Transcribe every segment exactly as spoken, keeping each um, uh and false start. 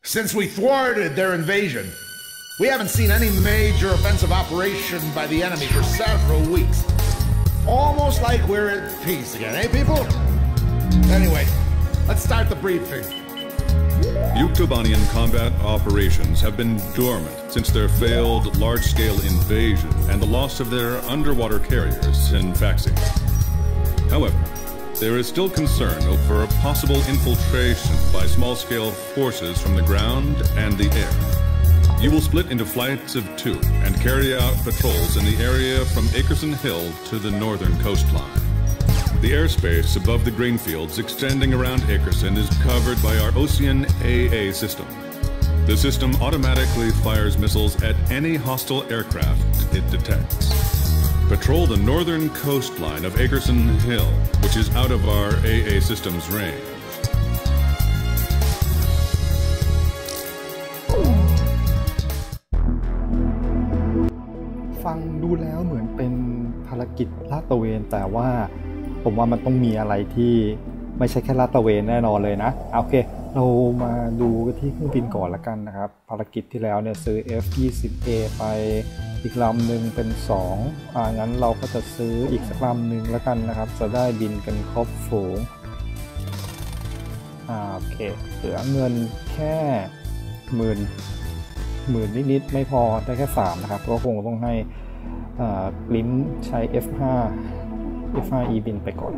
Since we thwarted their invasion, we haven't seen any major offensive operation by the enemy for several weeks. Almost like we're at peace again, eh, people? Anyway, let's start the briefing. Yuktobanian combat operations have been dormant since their failed large-scale invasion and the loss of their underwater carriers in Faxi. However, there is still concern over a possible infiltration by small-scale forces from the ground and the air. You will split into flights of two and carry out patrols in the area from Akerson Hill to the northern coastline. The airspace above the greenfields extending around Akerson is covered by our Ocean A A system. The system automatically fires missiles at any hostile aircraft it detects. Patrol the northern coastline of Akerson Hill, which is out of our A A system's range. ฟังดูแล้วเหมือนเป็นภารกิจลาดตระเวนแต่ว่าผมว่ามันต้องมีอะไรที่ไม่ใช่แค่ลาดตระเวนแน่นอนเลยนะโอเคเรามาดูที่เครื่องบินก่อนละกันนะครับภารกิจที่แล้วเนี่ยซื้อ เอฟ ยี่สิบ เอ ไปอีกลำหนึ่งเป็นสองอ่างั้นเราก็จะซื้ออีกสักลำหนึ่งแล้วกันนะครับจะได้บินกันครบฝูงอ่าโอเคเหลือเงินแค่หมื่นหมื่นนิดๆไม่พอได้แค่สามนะครับก็คงต้องให้อ่าลิ้นใช้ เอฟ ห้า เอฟ ห้า อี บินไปก่อน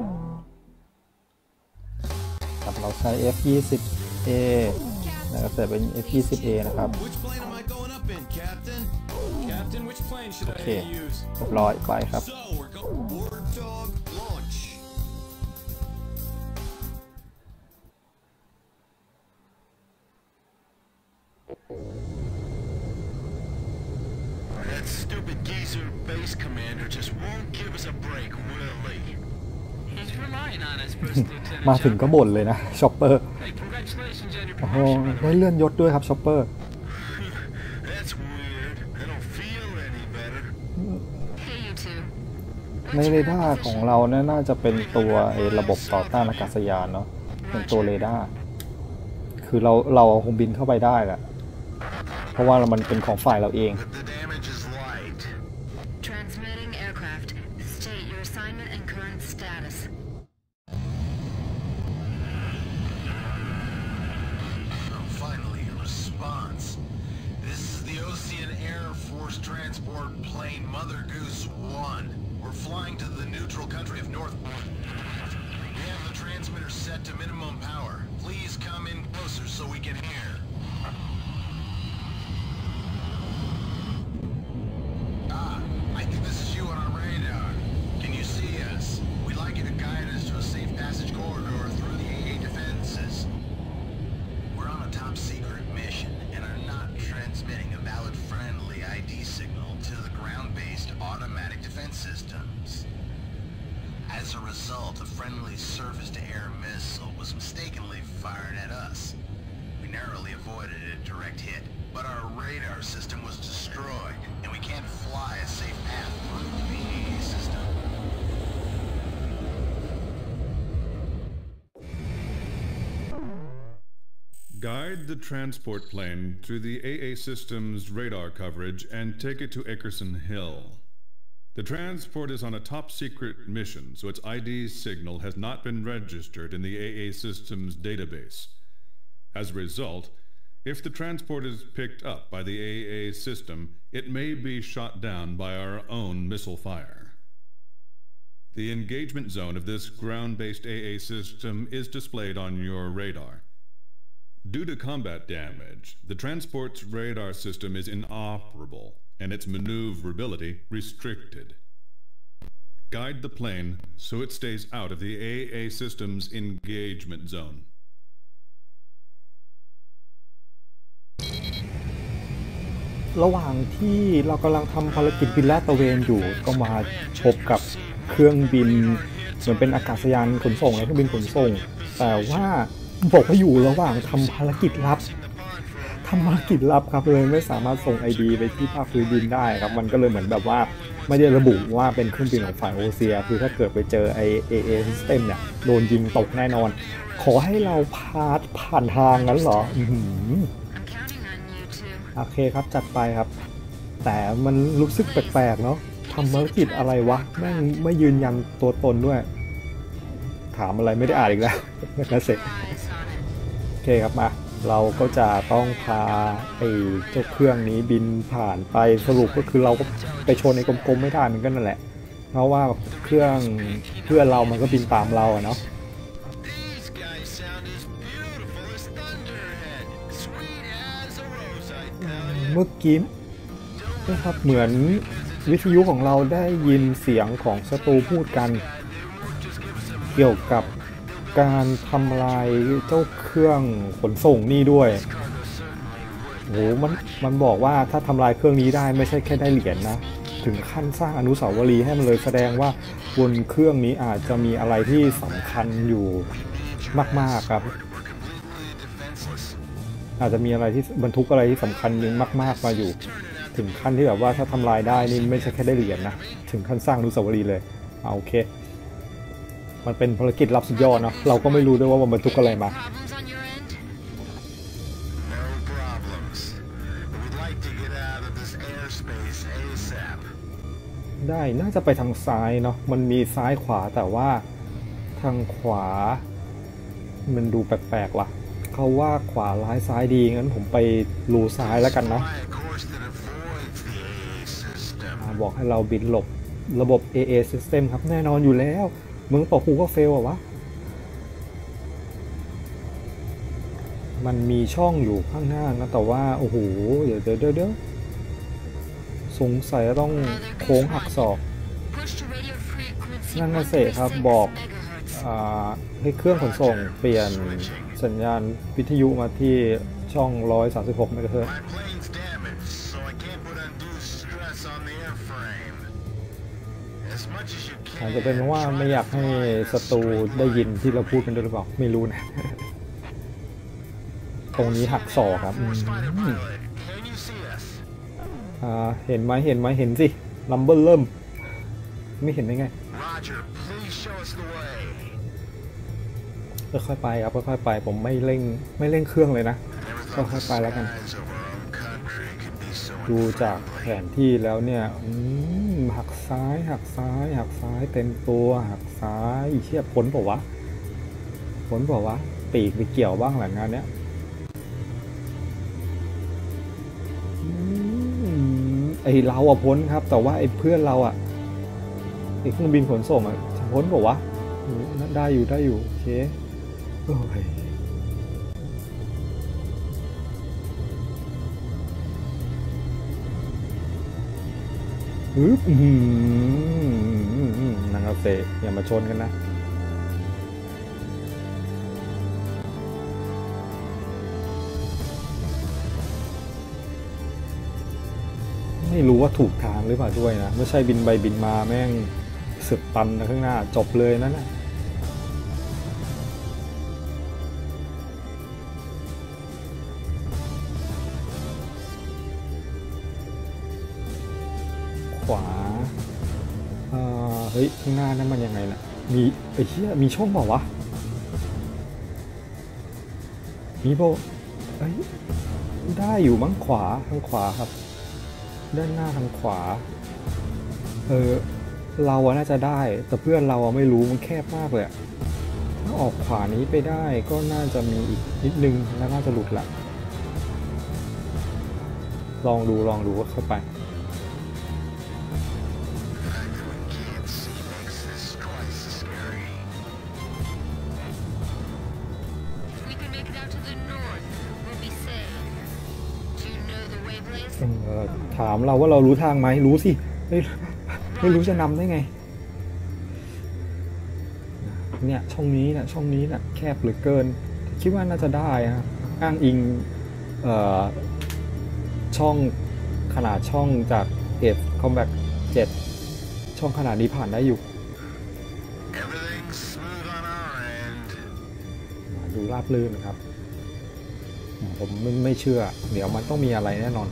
ครับเราใช้ เอฟ ยี่สิบ เอ นะครับแต่เป็น เอฟ ยี่สิบ เอ นะครับโอเคเรียบร้อยไปครับ That stupid geezer base commander just won't give us a break, will he? He's relying on us, First Lieutenant. มาถึงก็บ่นเลยนะช็อปเปอร์โอ้โหได้เลื่อนยศด้วยครับช็อปเปอร์ That's weird. I don't feel any better. Hey, you two. ในเรดาร์ของเราเนี่ยน่าจะเป็นตัวไอ้ระบบต่อต้านอากาศยานเนาะเป็นตัวเรดาร์คือเราเราคงบินเข้าไปได้แหละเพราะว่ามันเป็นของฝ่ายเราเอง But the damage is light. Transmitting aircraft. State your assignment and current status. Oh, finally, a response. This is the Ocean Air Force Transport Plane Mother Goose one. We're flying to the neutral country of North. We have the transmitter set to minimum power. Please come in closer so we can hear. Ah, I think this is you on our radar. Can you see us? We'd like you to guide us to a safe passage corridor through the A A defenses. We're on a top secret mission and are not transmitting a valid friendly I D signal to the ground-based automatic defense systems. As a result, a friendly surface-to-air missile was mistakenly fired at us. We narrowly avoided a direct hit, but our radar system was destroyed, and we can't fly a safe path through the A A system. Guide the transport plane through the A A system's radar coverage and take it to Akerson Hill. The transport is on a top-secret mission, so its I D signal has not been registered in the A A system's database. As a result, if the transport is picked up by the A A system, it may be shot down by our own missile fire. The engagement zone of this ground-based A A system is displayed on your radar. Due to combat damage, the transport's radar system is inoperable and its maneuverability restricted. Guide the plane so it stays out of the A A system's engagement zone. ระหว่างที่เรากำลังทำภารกิจบินลาดตระเวนอยู่ก็มาพบกับเครื่องบินเหมือนเป็นอากาศยานขนส่งและเครื่องบินขนส่งแต่ว่าบอกว่าอยู่ระหว่างทำภารกิจลับทำภารกิจลับครับเลยไม่สามารถส่ง ไอ ดี ไปที่ภาคพื้นดินได้ครับมันก็เลยเหมือนแบบว่าไม่ได้ระบุว่าเป็นเครื่องบินของฝ่ายโอเซียคือถ้าเกิดไปเจอไอ เอ เอ System เนี่ยโดนยิงตกแน่นอนขอให้เราพาสผ่านทางนั้นเหรออือหือโอเคครับจัดไปครับ แต่มันรู้สึกแปลกๆเนาะทำภารกิจอะไรวะแม่งไม่ยืนยันตัวตนด้วย ถามอะไรไม่ได้อ่านอีกแล้วนะเสร็จ Eyes on it. โอเคครับมาเราก็จะต้องพาไอ้เจ้าเครื่องนี้บินผ่านไปสรุปก็คือเราก็ไปชนในกลมๆไม่ได้เหมือนกันนั่นแหละเพราะว่าเครื่องเพื่อนเรามันก็บินตามเราอะเนาะ These guys sound as beautiful as Thunderhead. Sweet as a rose, I tell you. เมื่อกี้นะครับเหมือนวิทยุของเราได้ยินเสียงของศัตรูพูดกันเกี่ยวกับการทำลายเจ้าเครื่องขนส่งนี่ด้วยโหมันมันบอกว่าถ้าทำลายเครื่องนี้ได้ไม่ใช่แค่ได้เหรียญนะถึงขั้นสร้างอนุสาวรีย์ให้มันเลยแสดงว่าบนเครื่องนี้อาจจะมีอะไรที่สำคัญอยู่มากๆครับอาจจะมีอะไรที่บรรทุกอะไรที่สำคัญยิ่งมากๆมาอยู่ถึงขั้นที่แบบว่าถ้าทำลายได้นี่ไม่ใช่แค่ได้เหรียญนะถึงขั้นสร้างอนุสาวรีย์เลยเอาโอเคมันเป็นภารกิจลับสุดยอดเนาะเราก็ไม่รู้ด้วยว่ามันบรรทุกอะไรมา Problems on your end? No problems. We'd like to get out of this airspace ASAP. ได้น่าจะไปทางซ้ายเนาะมันมีซ้ายขวาแต่ว่าทางขวามันดูแปลกๆว่ะเขาว่าขวาร้ายซ้ายดีงั้นผมไปรูซ้ายแล้วกันเนาะ Fly a course that avoids the A A system. อ่าบอกให้เราบินหลบระบบ เอ เอ System ครับแน่นอนอยู่แล้วมึงตกหูก็เฟลอะวะมันมีช่องอยู่ข้างหน้านะแต่ว่าโอ้โหเดี๋ยวเดี๋ยวเดี๋ยวสงสัยจะต้องโค้งหักศอก Push to radio frequency นั่นน่ะสิครับบอก megahertz. อ่าให้เครื่องขนส่งเปลี่ยนสัญญาณวิทยุมาที่ช่องหนึ่งร้อยสามสิบหกเมกะเฮิรตซ์ My plane's damaged, so I can't put undue stress on the airframe. As much as you อาจ can. จะเป็นเพราะว่าไม่อยากให้ศัตรูได้ยินที่เราพูดกันด้วยหรือเปล่าไม่รู้นะ ตรงนี้หักศอกครับอืม Spider pilot, can you see us? อ่าเห็นไหมเห็นไหมเห็นสิลัมเบอร์เริ่มไม่เห็นได้ไง Roger, please show us the way. ค่อยๆไปครับค่อยๆไปผมไม่เร่งไม่เร่งเครื่องเลยนะ Never ก็ thought ค่อย the ๆไปแล้วกัน skies over our own country could be so ดูจากแผนที่แล้วเนี่ยอืมหักซ้ายหักซ้ายหักซ้ายเต็มตัวหักซ้ายอีเชี่ยพ้นเปล่าวะพ้นเปล่าวะปีกไปเกี่ยวบ้างหลังงานเนี้ยอืมไอเราอะพ้นครับ แต่ว่าไอเพื่อนเราอะไอเครื่องบินขนส่งอะจะพ้นเปล่าวะอืมได้อยู่ได้อยู่โอเคโอ้ย ฮึบอืมนะครับเซอย่ามาชนกันนะไม่รู้ว่าถูกทางหรือเปล่าด้วยนะไม่ใช่บินไปบินมาแม่งสึกตันนะข้างหน้าจบเลยนั่นนะขวาเอ่อเฮ้ยข้างหน้านั่นมันยังไงน่ะมีไอ้เหี้ยมีช่องเปล่าวะมีโบเอ้ยได้อยู่มั้งขวาทางขวาครับด้านหน้าทางขวาเออเราอะน่าจะได้แต่เพื่อนเราอะไม่รู้มันแคบมากเลยถ้าออกขวานี้ไปได้ก็น่าจะมีอีกนิดนึงแล้วน่าจะหลุดละลองดูลองดูว่าเข้าไปถามเราว่าเรารู้ทางไหมรู้สิไม่ไม่รู้จะนำได้ไงเนี่ยช่องนี้นะช่องนี้นะแคบเหลือเกินคิดว่าน่าจะได้ฮะอ้างอิงเอ่อช่องขนาดช่องจาก Edge Combat เจ็ดช่องขนาดนี้ผ่านได้อยู่ดูราบรื่นนะครับผมไม่ไม่เชื่อเดี๋ยวมันต้องมีอะไรแน่นอน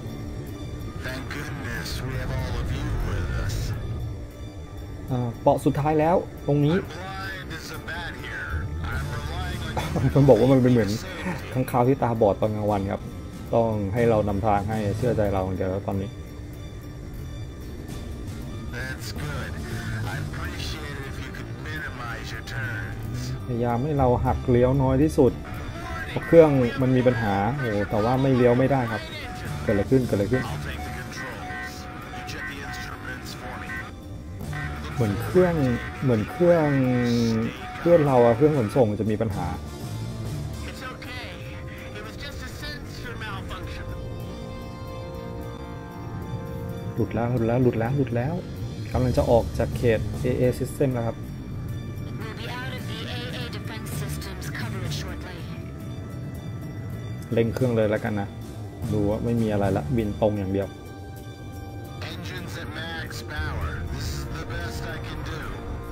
เปาะสุดท้ายแล้วตรงนี้มันบอกว่ามันเป็นเหมือนข้างคาวที่ตาบอดตอนกลางวันครับต้องให้เรานำทางให้เชื่อใจเราอย่างเดียวแล้วตอนนี้ That's good. I'd appreciate it if you could minimize your turns. พยายามให้เราหักเลี้ยวน้อยที่สุดเพราะเครื่องมันมีปัญหาโอ้แต่ว่าไม่เลี้ยวไม่ได้ครับเกิดอะไรขึ้นเกิดอะไรขึ้น I'll take the controls. You check the instruments for me. เหมือนเครื่องเหมือนเครื่องเครื่องเราอะเครื่องขนส่งจะมีปัญหา It's okay. It was just a sensor malfunction. หลุดแล้วหลุดแล้วหลุดแล้วหลุดแล้วกำลังจะออกจากเขต เอ เอ System แล้วครับ We'll be out of the A A defense systems coverage shortly. เร่งเครื่องเลยแล้วกันนะดูว่าไม่มีอะไรละบินตรงอย่างเดียว Engines at max power. This is the best I can do.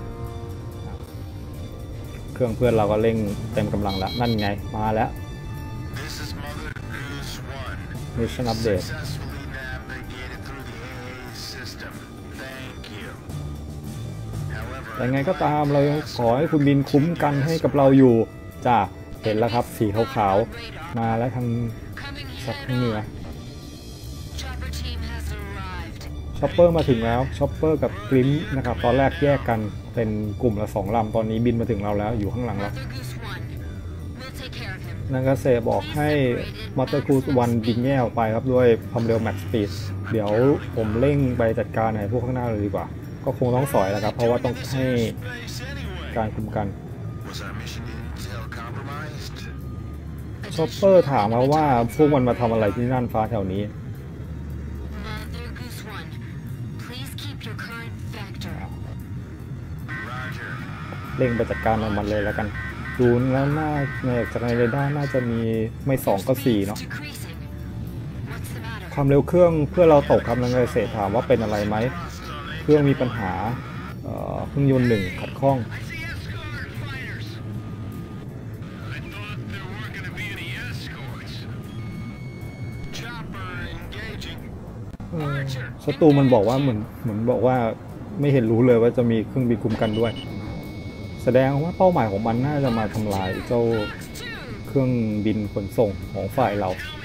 เครื่องเพื่อนเราก็เร่งเต็มกำลังแล้วนั่นไงมาแล้ว This is Mother Goose One. Mission update Successfully navigated through the A A system. Thank you. However, แต่ไงก็ตามเรายังขอให้คุณบินคุ้มกันให้กับเราอยู่จ้าเห็นแล้วครับสีขาวๆมาแล้วทาง Coming สัก head ทางเหนือ on. Chopper team has arrived. ชอปเปอร์มาถึงแล้วชอปเปอร์กับกริมนะครับตอนแรกแยกกันเป็นกลุ่มละสองลำตอนนี้บินมาถึงเราแล้วอยู่ข้างหลังเรา Mother Goose One. We'll take care of him. นังกาเซบอกให้มอเตอร์ครูซวันบินแย่ออกไปครับด้วยความเร็วแม็กซ์สปีดเดี๋ยวผมเร่งไปจัดการให้พวกข้างหน้าเลยดีกว่าก็คงต้องสอยแล้วครับเพราะว่าต้องให้ space anyway. การคุมกัน Was our mission intel compromised? ชอปเปอร์ถามมาว่าพวกมันมาทำอะไรที่น่านฟ้าแถวนี้ Mother Goose One. Please keep your current vector. Roger. เร่งไปจัดการมันเลยแล้วกันดูแล้วน่าในจากในเรดาร์น่าจะมีไม่สองก็สี่เนาะ Decreasing. What's the matter? ความเร็วเครื่องเพื่อเราตกครับนังกาเซถามว่าเป็นอะไรไหมเครื่องมีปัญหาเอ่อเครื่องยนต์หนึ่งขัดข้อง I see escort fighters. I thought there weren't going to be any escorts. Chopper engaging. ศัตรูมันบอกว่าเหมือนเหมือนบอกว่าไม่เห็นรู้เลยว่าจะมีเครื่องบินคุมกันด้วย แสดงว่าเป้าหมายของมันน่าจะมาทำลายเจ้าเครื่องบินขนส่งของฝ่ายเรา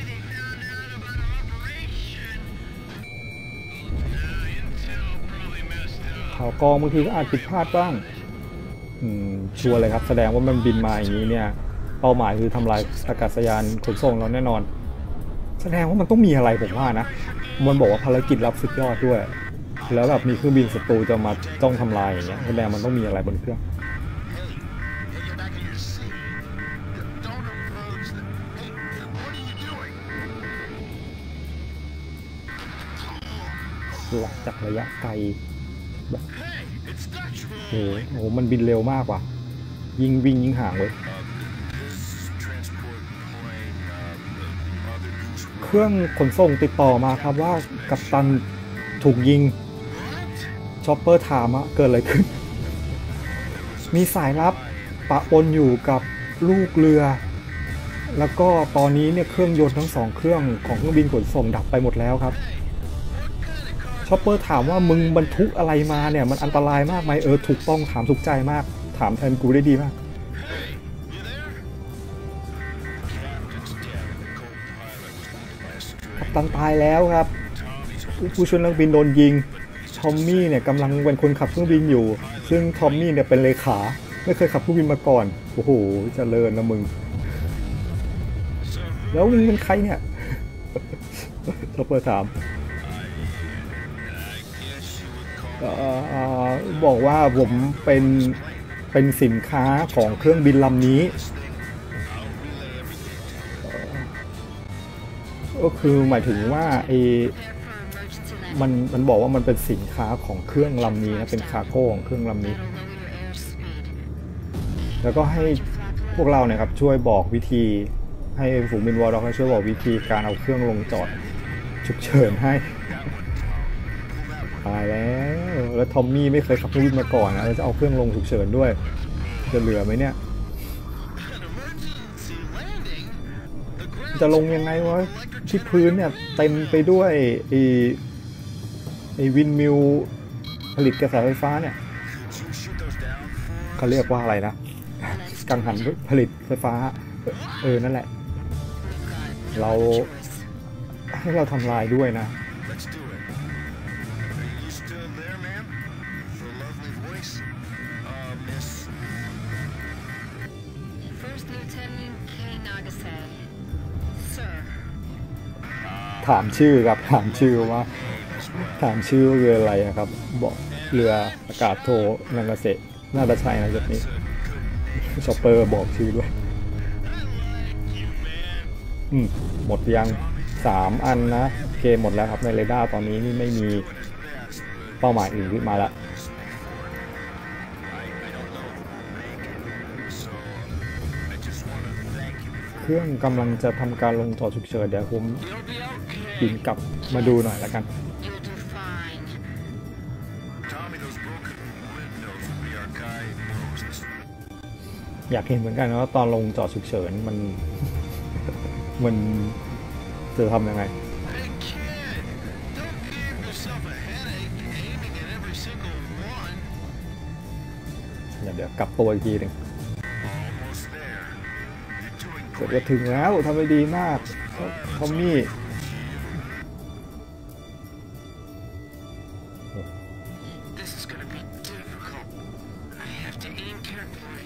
ข่าวกรองบางทีก็อาจผิดพลาดบ้างอืมชัวร์เลยครับแสดงว่ามันบินมาอย่างนี้เนี่ยเป้าหมายคือทำลายอากาศยานขนส่งเราแน่นอน แสดงว่ามันต้องมีอะไรผมว่านะมันบอกว่าภารกิจลับสุดยอดด้วยแล้วแบบมีเครื่องบินศัตรูจะมาจ้องทำลายอย่างเงี้ยแสดงมันต้องมีอะไรบนเครื่อง Hey, get back in your seat. Don't approach the... Hey, หลักจากระยะไกลแบบโอ้โหมันบินเร็วมากว่ะยิงวิ่งยิงห่างเลย transport plane, uh, Mother Goose เครื่องขนส่งติดต่อมาครับว่ากัปตันถูกยิงชอปเปอร์ถามอะเกิดอะไรขึ้น มีสายลับปะปนอยู่กับลูกเรือ แล้วก็ตอนนี้เนี่ยเครื่องยนต์ทั้งสองเครื่องของเครื่องบินขนส่งดับไปหมดแล้วครับชอปเปอร์ถามว่ามึงบรรทุกอะไรมาเนี่ยมันอันตรายมากไหมเออถูกต้องถามถูกใจมากถามแทนกูได้ดีมากกัปตันตายแล้วครับผู้ช่วยนักบินโดนยิงทอมมี่เนี่ยกำลังเป็นคนขับเครื่องบินอยู่ซึ่งทอมมี่เนี่ยเป็นเลขาไม่เคยขับเครื่องบินมาก่อนโอ้โหเจริญนะมึงแล้วมึงเป็นใครเนี่ยชอปเปอร์ถามบอกว่าผมเป็นเป็นสินค้าของเครื่องบินลำนี้ก็คือหมายถึงว่าไอ้มันมันบอกว่ามันเป็นสินค้าของเครื่องลำนี้นะเป็นคาร์โก้ของเครื่องลำนี้แล้วก็ให้พวกเราเนี่ยครับช่วยบอกวิธีให้ฝูงบินวอร์ด็อกช่วยบอกวิธีการเอาเครื่องลงจอดฉุกเฉินให้ตายแล้วแล้วทอมมี่ไม่เคยขับเครื่องบินมาก่อนนะแล้วจะเอาเครื่องลงฉุกเฉินด้วยจะเหลือไหมเนี่ยจะลงยังไงวะที่พื้นเนี่ยเต็มไปด้วยไอ้ไอ้วินมิลผลิตกระแสไฟฟ้าเนี่ยเขาเรียกว่าอะไรนะกังหันผลิตไฟฟ้าเออนั่นแหละเราให้เราทำลายด้วยนะ Let's do it. Are you still there, ma'am? For a lovely voice? Uh, Miss... First Lieutenant K. Nagase. Sir. ถามชื่อครับถามชื่อว่าถามชื่อเรืออะไรครับบอกเรืออากาศโทนางาเซะน่าจะใช่นะจุดนี้ชอปเปอร์บอกชื่อด้วยอืมหมดยังสามอันนะโอเคหมดแล้วครับในเรดาร์ตอนนี้นี่ไม่มีเป้าหมายอื่นขึ้นมาแล้วเครื่องกำลังจะทำการลงจอดฉุกเฉินเดี๋ยวผมบินกลับมาดูหน่อยแล้วกัน You'll do fine. Tommy, those broken windows will be our guideposts. อยากเห็นเหมือนกันว่าตอนลงจอดฉุกเฉินมัน มันจะทำยังไง Hey, kid! Don't give yourself a headache aiming at every single one. เดี๋ยวเดี๋ยวกลับตัวอีกทีหนึ่ง Almost there. You're doing เกือบจะถึงแล้วทำได้ดีมากทอมมี่ This is gonna be difficult. I have to aim carefully.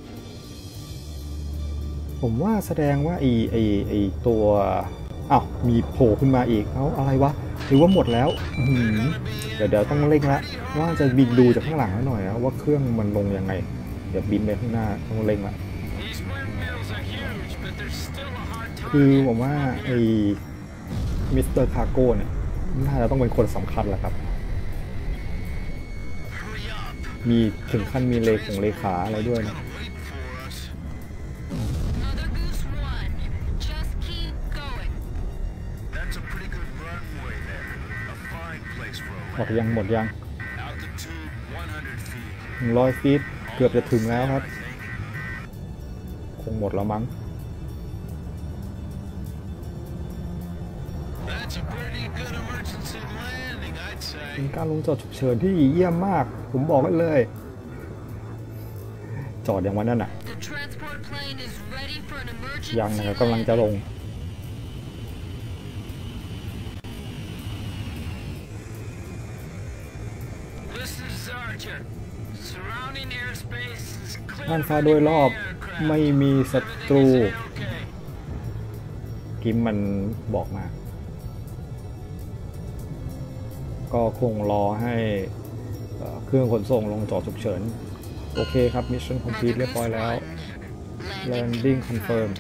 ผมว่าแสดงว่าไอไอไอตัวอ้าวมีโผล่ขึ้นมาอีกเอ้าอะไรวะหรือว่าหมดแล้วอื้อหือเดี๋ยวเดี๋ยวต้องเร่งละว่าจะบินดูจากข้างหลังให้หน่อยนะว่าเครื่องมันลงยังไงเดี๋ยวบินไปข้างหน้าต้องเร่งละ These windmills are huge, but there's still a hard คือ time. ผมว่าไอมิสเตอร์คาร์โก้เนี่ยน่าจะต้องเป็นคนสำคัญแหละครับ Hurry up. มีถึงขั้นมีเลขของเลขาอะไรด้วยนะ Wait for us. Mother Goose one. Just keep going. That's a pretty good runway there. A fine place for a หมด land. ยังหมดยัง Altitude one hundred feet. หนึ่งร้อยฟีตเกือบจะถึงแล้วครับ คงหมดแล้วมั้ง That's a pretty good emergency landing, I'd เป็น say. การลงจอดฉุกเฉินที่เยี่ยมมาก ผมบอกไว้เลย จอดอย่างวันนั้นน่ะ The transport plane is ready for an emergency ยังนะครับกำลังจะลง This is Sergeant. Surrounding airspace is clear น่าน of ฟ้าโดย enemy รอบ aircraft. ไม่มีศัตรู Everything is okay. กิมมันบอกมา ก็คงรอให้เอ่อเครื่องขนส่งลงจอดฉุกเฉิน โอเคครับมิชชั่นคอมพลีท Mother เรียบร้อย Goose แล้ว one. Landing confirmed.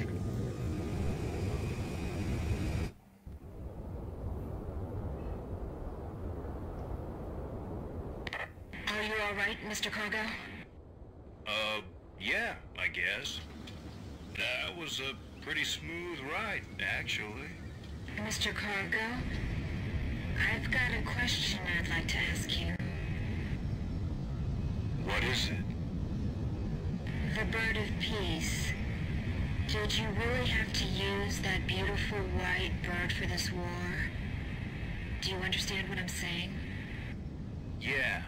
Are you all right, Mister Cargo? Uh, yeah, I guess. That was a pretty smooth ride, actually. Mister Cargo, I've got a question I'd like to ask you. What is it? The Bird of Peace. Did you really have to use that beautiful white bird for this war? Do you understand what I'm saying? Yeah.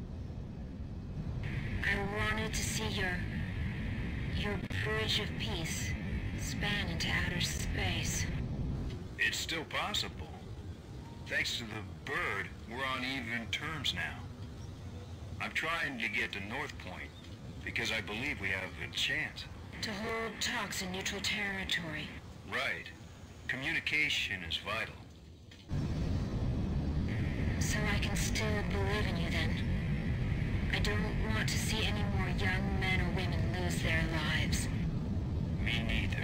I wanted to see your... your Bridge of Peace span into outer space. It's still possible. Thanks to the bird, we're on even terms now. I'm trying to get to North Point because I believe we have a chance. To hold talks in neutral territory. Right. Communication is vital. So I can still believe in you then. I don't want to see any more young men or women lose their lives. Me neither.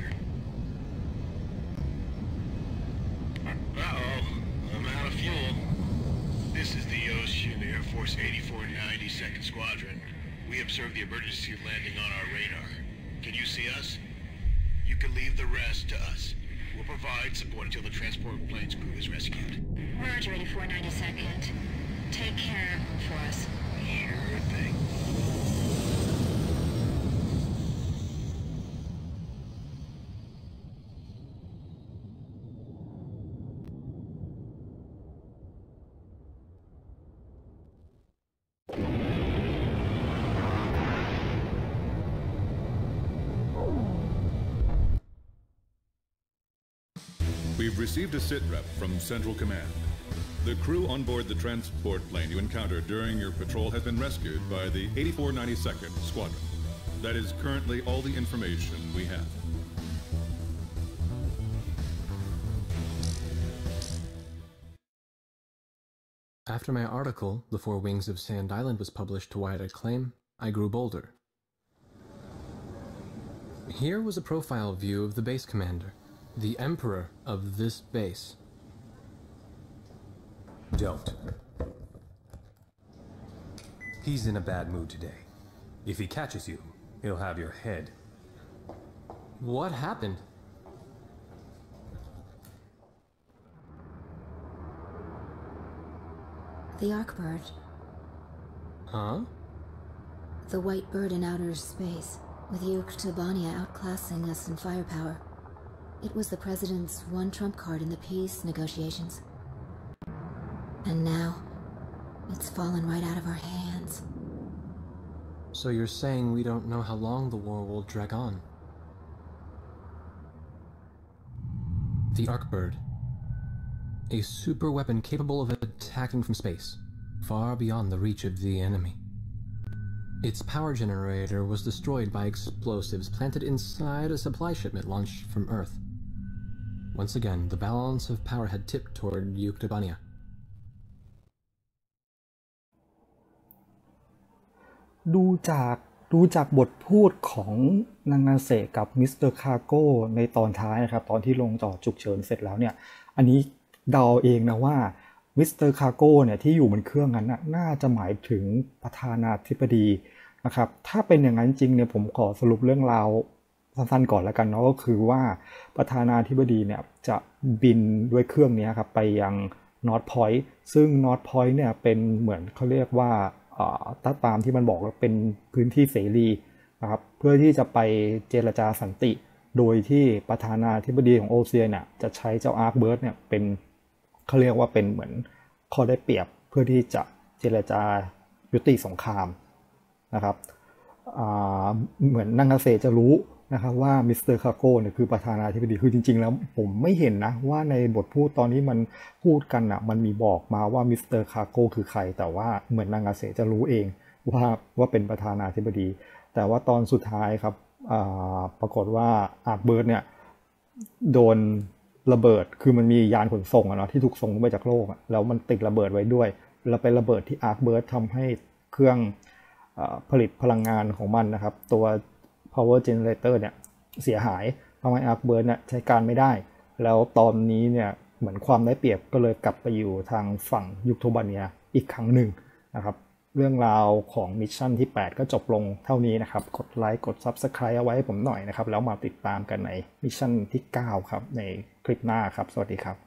Uh-oh. I'm out of fuel. This is the Ocean Air Force eighty-four ninety second Squadron. We observed the emergency landing on our radar. Can you see us? You can leave the rest to us. We'll provide support until the transport plane's crew is rescued. Roger, eighty-four ninety-second. Take care of them for us. Sure thing. 'We We've received a sitrep from Central Command. The crew on board the transport plane you encountered during your patrol has been rescued by the eighty-four ninety-second Squadron. That is currently all the information we have. After my article, The Four Wings of Sand Island, was published to wide acclaim, I grew bolder. Here was a profile view of the base commander, the emperor of this base. Don't. He's in a bad mood today. If he catches you, he'll have your head. What happened? The Arkbird. Huh? The white bird in outer space, with Yuktobania outclassing us in firepower. It was the President's one trump card in the peace negotiations. And now, it's fallen right out of our hands. So you're saying we don't know how long the war will drag on? The Arkbird. A super weapon capable of attacking from space, far beyond the reach of the enemy. Its power generator was destroyed by explosives planted inside a supply shipment launched from Earth. Once again, the balance of power had tipped toward Yuktobania. ดูจากดูจากบทพูดของนางนาเซกับมิสเตอร์คาร์โก้ในตอนท้ายนะครับตอนที่ลงจอดฉุกเฉินเสร็จแล้วเนี่ยอันนี้เดาเองนะว่ามิสเตอร์คาร์โก้เนี่ยที่อยู่บนเครื่องนั้นน่าจะหมายถึงประธานาธิบดีนะครับถ้าเป็นอย่างนั้นจริงเนี่ยผมขอสรุปเรื่องราวสั้นๆก่อนแล้วกันเนาะก็คือว่าประธานาธิบดีเนี่ยจะบินด้วยเครื่องนี้ครับไปยังนอร์ทพอยต์ซึ่งนอร์ทพอยต์เนี่ยเป็นเหมือนเขาเรียกว่าถ้าตามที่มันบอกว่าเป็นพื้นที่เสรีนะครับเพื่อที่จะไปเจรจาสันติโดยที่ประธานาธิบดีของโอเซียเนี่ยจะใช้เจ้าอาร์คเบิร์ดเนี่ยเป็นเขาเรียกว่าเป็นเหมือนข้อได้เปรียบเพื่อที่จะเจรจายุติสงครามนะครับเหมือนนางนาเซจะรู้นะครับว่ามิสเตอร์คาโก้เนี่ยคือประธานาธิบดีคือจริงๆแล้วผมไม่เห็นนะว่าในบทพูดตอนนี้มันพูดกันอ่ะมันมีบอกมาว่ามิสเตอร์คาโก้คือใครแต่ว่าเหมือนนางนาเซจะรู้เองว่าว่าเป็นประธานาธิบดีแต่ว่าตอนสุดท้ายครับปรากฏว่าอาร์คเบิร์ดเนี่ยโดนระเบิดคือมันมียานขนส่งอะเนาะที่ถูกส่งไปจากโลกแล้วมันติดระเบิดไว้ด้วยแล้วไประเบิดที่อาร์คเบิร์ดทำให้เครื่องผลิตพลังงานของมันนะครับตัว power generator เนี่ยเสียหายทำให้อาร์คเบิร์ดเนี่ยใช้การไม่ได้แล้วตอนนี้เนี่ยเหมือนความได้เปรียบก็เลยกลับไปอยู่ทางฝั่งยุคโทบาเนียอีกครั้งหนึ่งนะครับเรื่องราวของมิชชั่นที่แปดก็จบลงเท่านี้นะครับกดไลค์กด Subscribe เอาไว้ให้ผมหน่อยนะครับแล้วมาติดตามกันในมิชชั่นที่เก้าครับในคลิปหน้าครับสวัสดีครับ